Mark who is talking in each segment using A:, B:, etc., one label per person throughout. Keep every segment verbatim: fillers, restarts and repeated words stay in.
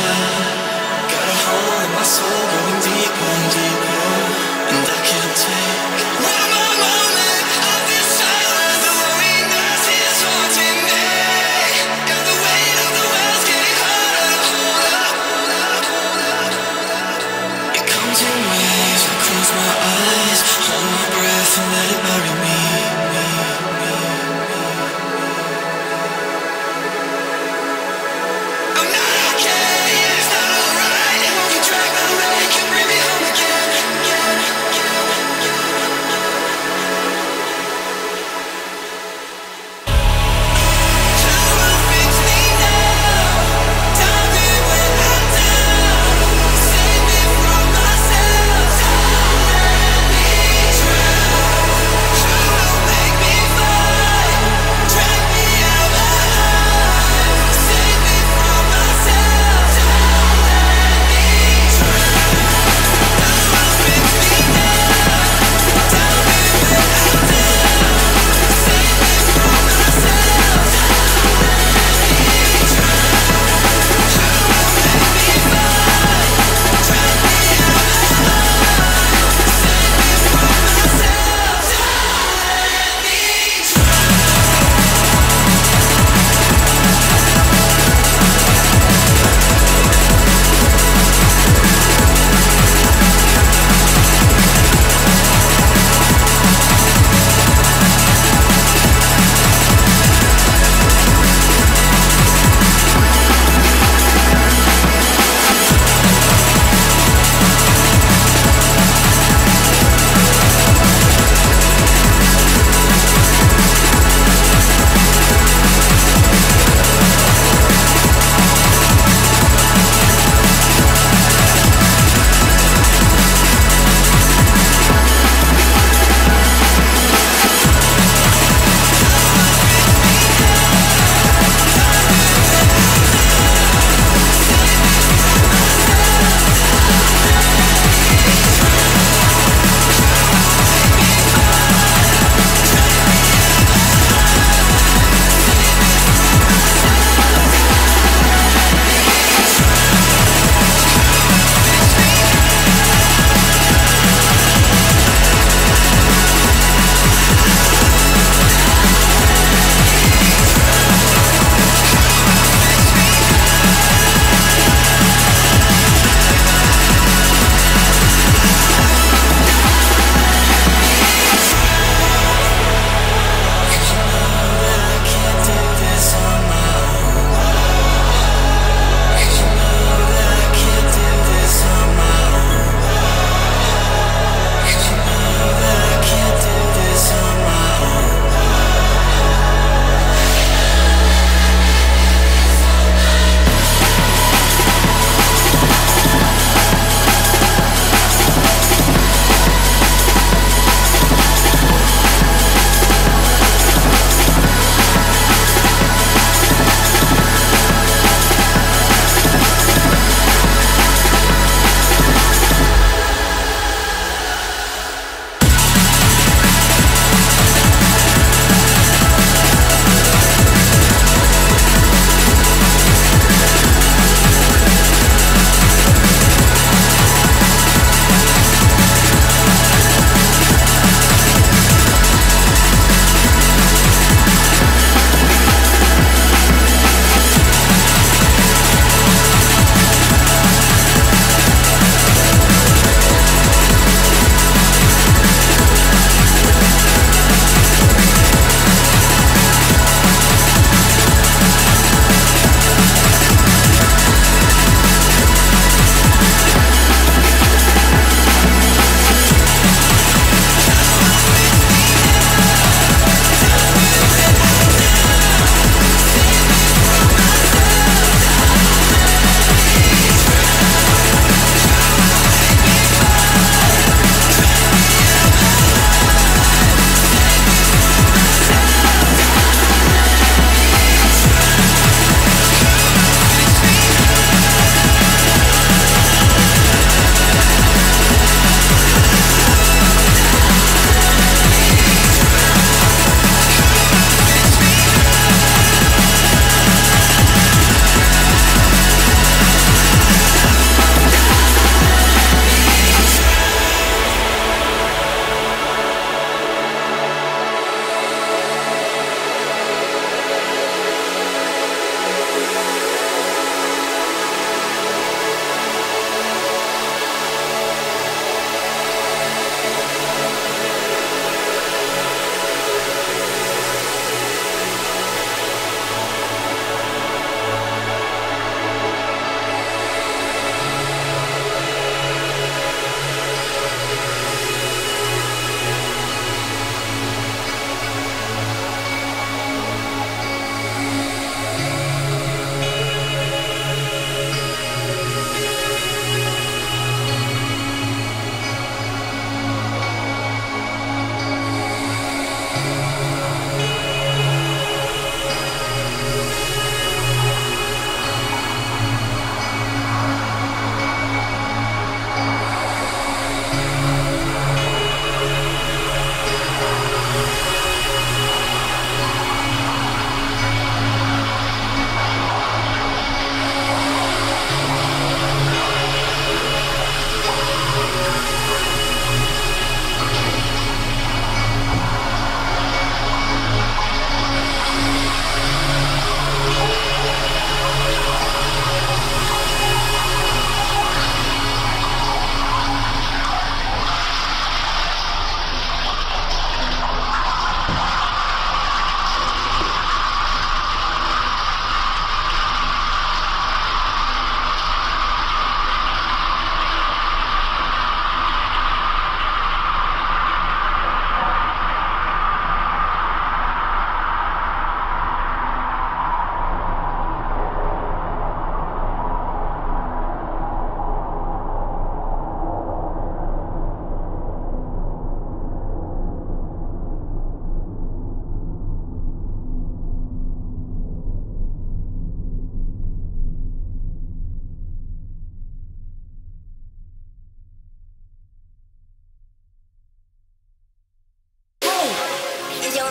A: Got a hole in my soul going deeper and deeper, and I can't take one more moment of this silence. The loneliness is haunting me, and the weight of the world's getting harder to hold up. It comes in waves, I close my eyes, hold my breath and let it bury me. I'm not okay, it's not alright. It won't be drag my way, can bring me home again.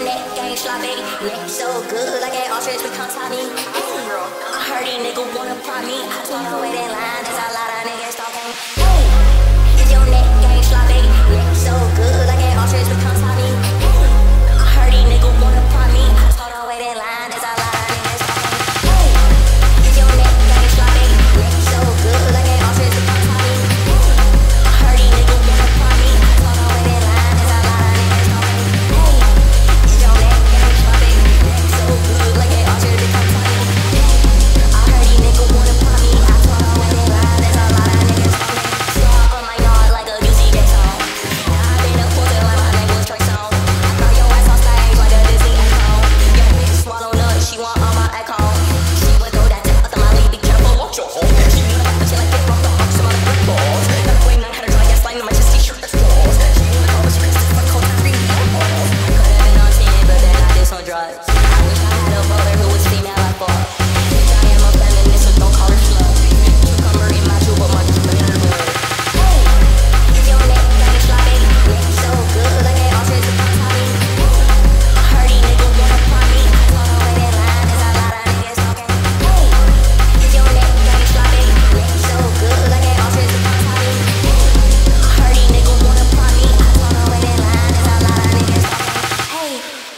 B: neck game sloppy. Neck so good, like an ostrich with Kantani. I heard these niggas wanna pry me. I told her wait in line, there's a lot of niggas talking. Hey, is your neck game sloppy? Neck so good, like an ostrich with Kantani. I heard these niggas wanna pry me. I told her wait in line, there's a lot of niggas talking. Hey, is your neck game sloppy? Neck so good, like an ostrich with Kantani. I heard these niggas wanna pry me. I told her wait in line, there's a lot of niggas talking. Hey, is your neck game sloppy? Neck so good, like an ostrich with Kantani. I heard these niggas wanna pry me. I told her wait in line, there's a lot of niggas talking. Star on my yard like a U C J song. Now I been up closer like my name was Trey Songz. I throw your ass on stage like a Disney icon. Your bitch swallow nuts, she want all my icon. She would throw that tip out the molly, be careful, watch your home. She knew that she like it from the box, some other brick balls. Got a queen, I had her dry gas line on my chest t-shirt, that's walls. She knew the call, but she couldn't stick for cold, I read no balls. I could've been on ten, but then I did some drugs. I wish I had a brother who was female like fuck. Bitch, I am a feminist, so don't call her slut. Cucumber in my chew, but my juice in her blood. Hey, is your neck game sloppy? Neck so good, like an ostrich with Kantani. I heard these niggas wanna pry me. I told her wait in line, there's a lot of niggas talking. Hey, is your neck game sloppy? Neck so good, like an ostrich with Kantani. I heard these niggas wanna pry me. I told her wait in line, there's a lot of niggas talking. Hey.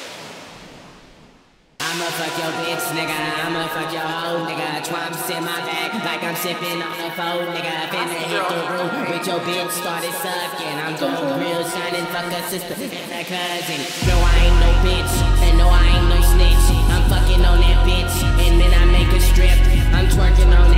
C: I'ma fuck your bitch, nigga. I'ma fuck your hoe, nigga. Twumps in my bag like I'm sipping on a phone, nigga. Finna hit the room with your bitch, started sucking. I'm going real shining, fuck a sister and a cousin. No, I ain't no bitch, and no, I ain't no snitch. I'm fucking on that bitch, and then I make a strip. I'm twerking on